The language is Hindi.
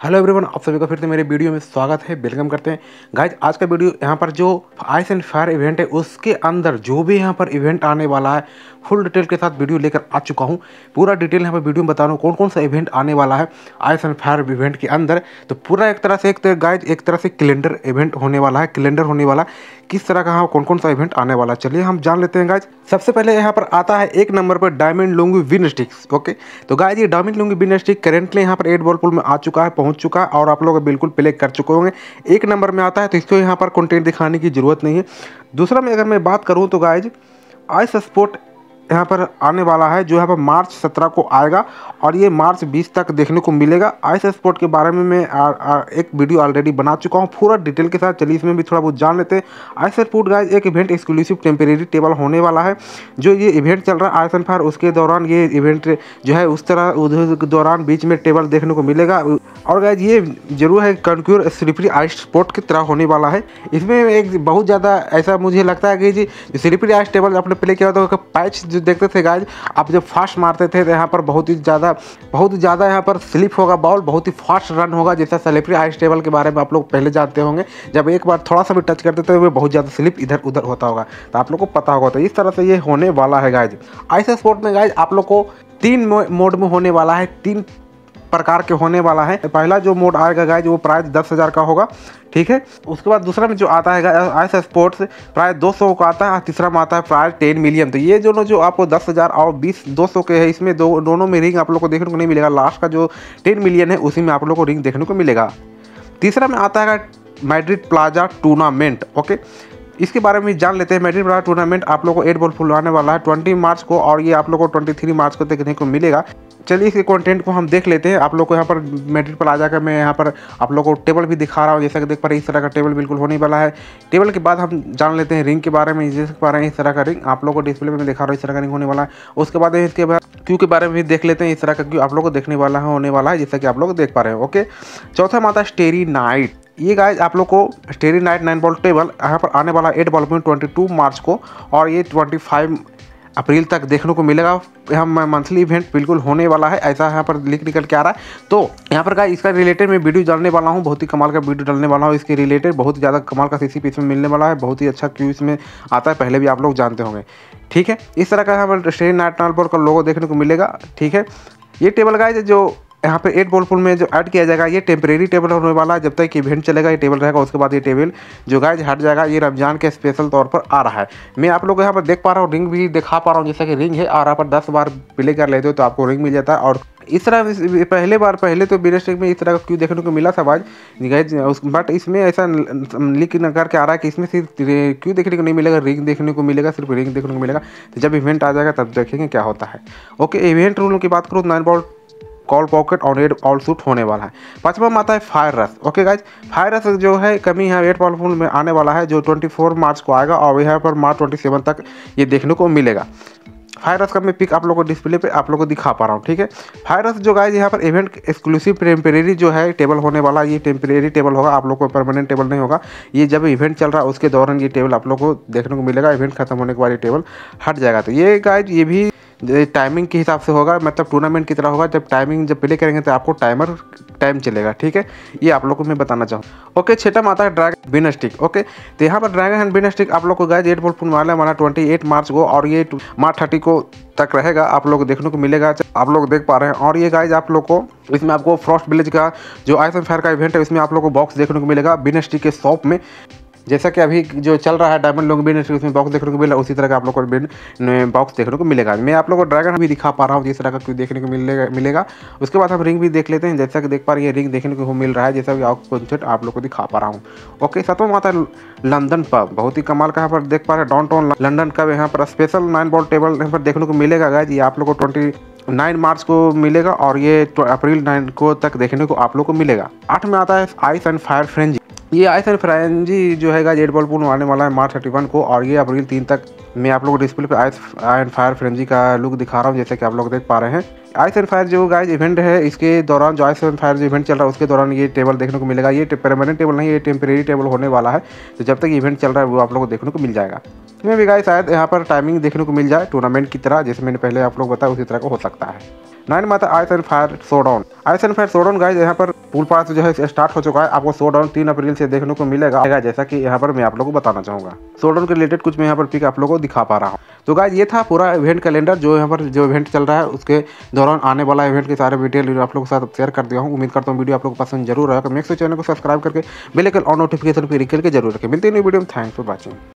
हेलो एवरीवन, आप सभी का फिर से मेरे वीडियो में स्वागत है। वेलकम करते हैं गाइज। आज का वीडियो यहाँ पर जो आइस एंड फायर इवेंट है उसके अंदर जो भी यहाँ पर इवेंट आने वाला है फुल डिटेल के साथ वीडियो लेकर आ चुका हूँ। पूरा डिटेल यहाँ पर वीडियो में बता रहा हूँ कौन कौन सा इवेंट आने वाला है आइस एंड फायर इवेंट के अंदर। तो पूरा एक तरह से गाइज एक तरह से कैलेंडर इवेंट होने वाला है, कैलेंडर होने वाला किस तरह का हाँ कौन कौन सा इवेंट आने वाला। चलिए हम जान लेते हैं गाइज। सबसे पहले यहाँ पर आता है एक नंबर पर diamond lungi win sticks. Okay, तो गाइज ये diamond lungi win stick currently यहाँ पर 8 बॉल पूल में आ चुका है, पहुंच चुका है और आप लोग बिल्कुल प्ले कर चुके होंगे। एक नंबर में आता है तो इसको यहाँ पर कंटेंट दिखाने की जरूरत नहीं है। दूसरा में अगर मैं बात करूँ तो गाइज आइस स्पोर्ट यहाँ पर आने वाला है जो यहाँ पर मार्च 17 को आएगा और ये मार्च 20 तक देखने को मिलेगा। आइस स्पोर्ट के बारे में मैं एक वीडियो ऑलरेडी बना चुका हूँ पूरा डिटेल के साथ। चलिए इसमें भी थोड़ा बहुत जान लेते हैं। आइस स्पोर्ट गाइज एक इवेंट एक्सक्लूसिव टेम्परेरी टेबल होने वाला है। जो ये इवेंट चल रहा है आइस एंड फायर उसके दौरान ये इवेंट जो है उस तरह उधर दौरान बीच में टेबल देखने को मिलेगा। और गाइज ये जरूर है कनक्यूर स्लिपरी आइस स्पोर्ट की तरह होने वाला है। इसमें एक बहुत ज़्यादा ऐसा मुझे लगता है कि जी स्लिपरी आइस टेबल आपने प्ले किया तो पैच जो देखते थे गाइज, आप जब फास्ट मारते थे तो यहाँ पर बहुत ही ज़्यादा यहाँ पर स्लिप होगा, बॉल बहुत ही फास्ट रन होगा। जैसा स्लिपरी आइस टेबल के बारे में आप लोग पहले जानते होंगे, जब एक बार थोड़ा सा भी टच करते थे वो बहुत ज़्यादा स्लिप इधर उधर होता होगा, तो आप लोग को पता होगा। तो इस तरह से ये होने वाला है गाइज। आइस स्पोर्ट में गाइज आप लोग को 3 मोड में होने वाला है, 3 प्रकार के होने वाला है। पहला जो मोड आएगा गाइज वो प्राइस 10,000 का होगा, ठीक है। उसके बाद दूसरा में जो आता है आइस स्पोर्ट्स प्राइस 200 का आता है, तीसरा में आता है प्राइस 10 मिलियन। तो ये दोनों जो आपको 10,000 और 200 के है इसमें दोनों में रिंग आप लोग को देखने को नहीं मिलेगा। लास्ट का जो 10 मिलियन है उसी में आप लोग को रिंग देखने को मिलेगा। तीसरा में आता है मैड्रिड प्लाजा टूर्नामेंट। ओके, इसके बारे में जान लेते हैं। मैड्रिड प्लाजा टूर्नामेंट आप लोग को 8 बॉल फुल आने वाला है 20 मार्च को और ये आप लोग को 23 मार्च को देखने को मिलेगा। चलिए इसके कंटेंट को हम देख लेते हैं। आप लोग को यहाँ पर मैड्रिड प्लाजा का मैं यहाँ पर आप लोग को टेबल भी दिखा रहा हूँ। जैसा कि देख पा रहे हैं इस तरह का टेबल बिल्कुल होने वाला है। टेबल के बाद हम जान लेते हैं रिंग के बारे में। देख पा रहे हैं इस तरह का रिंग आप लोग को डिस्प्ले में दिखा रहा हूँ, इस तरह का रिंग होने वाला है। उसके बाद इसके बाद क्यू के बारे में भी देख लेते हैं। इस तरह का क्यू आप लोग को देखने वाला है होने वाला है, जैसा कि आप लोग देख पा रहे हैं। ओके, चौथा में आता है स्टेरी नाइट। ये गाइज आप लोग को स्टेरी नाइट 9 बॉल टेबल यहाँ पर आने वाला 8 बॉल में 22 मार्च को और ये 25 अप्रैल तक देखने को मिलेगा। यहाँ मंथली इवेंट बिल्कुल होने वाला है, ऐसा यहाँ पर लिख निकल के आ रहा है। तो यहाँ पर गाइस इसका रिलेटेड मैं वीडियो डालने वाला हूँ, बहुत ही कमाल का वीडियो डालने वाला हूँ। इसके रिलेटेड बहुत ज़्यादा कमाल का सीसीपी इसमें मिलने वाला है, बहुत ही अच्छा क्यू इसमें आता है, पहले भी आप लोग जानते होंगे, ठीक है। इस तरह का यहाँ पर स्टेरी नाइट 9 बॉल का लोगो देखने को मिलेगा, ठीक है। ये टेबल गाइस जो यहाँ पे 8 बॉल पूल में जो ऐड किया जाएगा ये टेम्परेरी टेबल होने वाला है। जब तक इवेंट चलेगा ये टेबल रहेगा, उसके बाद ये टेबल जो गाइज हट जाएगा। ये रमजान के स्पेशल तौर पर आ रहा है। मैं आप लोग यहाँ पर देख पा रहा हूँ, रिंग भी दिखा पा रहा हूँ, जैसा कि रिंग है और यहाँ पर 10 बार प्ले कर लेते हो तो आपको रिंग मिल जाता है। और इस तरह पहले तो बिना स्टिक में इस तरह का क्यों देखने को मिला था भाई गाइज, बट इसमें ऐसा लिख न करके आ रहा है कि इसमें सिर्फ क्यों देखने को नहीं मिलेगा, रिंग देखने को मिलेगा, सिर्फ रिंग देखने को मिलेगा। तो जब इवेंट आ जाएगा तब देखेंगे क्या होता है। ओके, इवेंट रूल की बात करूँ 9 बॉल कॉल पॉकेट और 8 ऑल शूट होने वाला है। पांचवा में आता है fire rush. Okay guys, fire rush जो है कमी यहाँ 8 बॉल फुल में आने वाला है जो 24 मार्च को आएगा और यहाँ पर मार्च 27 तक ये देखने को मिलेगा। फायर रश का मैं पिक आप लोगों को डिस्प्ले पे आप लोगों को दिखा पा रहा हूँ, ठीक है। फायर रश जो गाइज यहाँ पर इवेंट एक्सक्लूसिव टेम्परेरी जो है टेबल होने वाला, ये टेम्परेरी टेबल होगा, आप लोग को परमानेंट टेबल नहीं होगा। ये जब इवेंट चल रहा है उसके दौरान ये टेबल आप लोग को देखने को मिलेगा। इवेंट खत्म होने के बाद ये टेबल हट जाएगा। तो ये गाइज ये भी टाइमिंग के हिसाब से होगा, मतलब टूर्नामेंट की तरह होगा। जब प्ले करेंगे तो आपको टाइम चलेगा, ठीक है। ये आप लोग को मैं बताना चाहूँ। ओके, छठा में आता है ड्रैगन बिन स्टिक। ओके, तो यहाँ पर ड्रैगन एंड बिन स्टिक आप लोग को गाइज 8 बॉल फुल वाला 28 मार्च को और ये मार्च 30 को तक रहेगा, आप लोग देखने को मिलेगा। आप लोग देख पा रहे हैं। और ये गाइज आप लोग को इसमें आपको फ्रॉस्ट विलेज का जो आइस एंड फायर का इवेंट है इसमें आप लोग को बॉक्स देखने को मिलेगा बिन स्टिक के शॉप में। जैसा कि अभी जो चल रहा है डायमंड लॉन्ग बिन उसमें बॉक्स देखने को मिला, उसी तरह का आप लोग को बिन बॉक्स देखने को मिलेगा। मैं आप लोग को ड्रैगन भी दिखा पा रहा हूँ जिस तरह का क्यों देखने को मिलेगा। उसके बाद हम रिंग भी देख लेते हैं। जैसा कि देख पा रहे हैं रिंग देखने को मिल रहा है, जैसा कि आपको आप लोग को दिखा पा रहा हूँ। ओके, सातवां आता है लंदन पब। बहुत ही कमाल का यहाँ पर देख पा रहे हैं डाउन टाउन लंदन का यहाँ पर स्पेशल 9 बॉल टेबल यहाँ पर देखने को मिलेगा गाइज। ये आप लोग को 29 मार्च को मिलेगा और ये अप्रैल 9 को तक देखने को आप लोग को मिलेगा। 8 में आता है आइस एंड फायर फ्रेंजी। ये आइस एंड फ्रेंजी जो है 8 बॉल पूल आने वाला है मार्च 31 को और ये अप्रैल 3 तक मैं आप लोगों को डिस्प्ले पे आइस एंड फायर फ्रेंजी का लुक दिखा रहा हूँ, जैसे कि आप लोग देख पा रहे हैं। आइस एंड फायर जो गाइज इवेंट है इसके दौरान जो आइस एंड फायर जो इवेंट चल रहा है उसके दौरान ये टेबल देखने को मिलेगा। ये परमानेंट टेबल नहीं, ये टेम्परेरी टेबल होने वाला है। तो जब तक इवेंट चल रहा है वो आप लोग को देखने को मिल जाएगा। इसमें भी गाइज शायद यहाँ पर टाइमिंग देखने को मिल जाए टूर्नामेंट की तरह, जैसे मैंने पहले आप लोग बताया उसी तरह का हो सकता है। 9 में आता है ice and fire showdown. Ice and fire showdown guys यहाँ पर पूल पास जो है स्टार्ट हो चुका है। आपको शोडाउन 3 अप्रैल से देखने को मिलेगा, जैसा कि यहाँ पर मैं आप लोगों को बताना चाहूँगा। शोडाउन के रिलेटेड कुछ मैं यहाँ पर पिक आप लोगों को दिखा पा रहा हूँ। तो गाइस ये था पूरा इवेंट कैलेंडर, जो यहाँ पर जो इवेंट चल रहा है उसके दौरान आने वाला इवेंट के सारे डिटेल आप लोगों के साथ शेयर कर दिया हूँ। उम्मीद करता हूँ वीडियो आप लोगों को पसंद जरूर आएगा। नेक्स्ट चैनल को सब्सक्राइब करके बेल आइकन ऑन नोटिफिकेशन पर क्लिक करके जरूर रखें। मिलते हैं नई वीडियो में। Thanks for watching.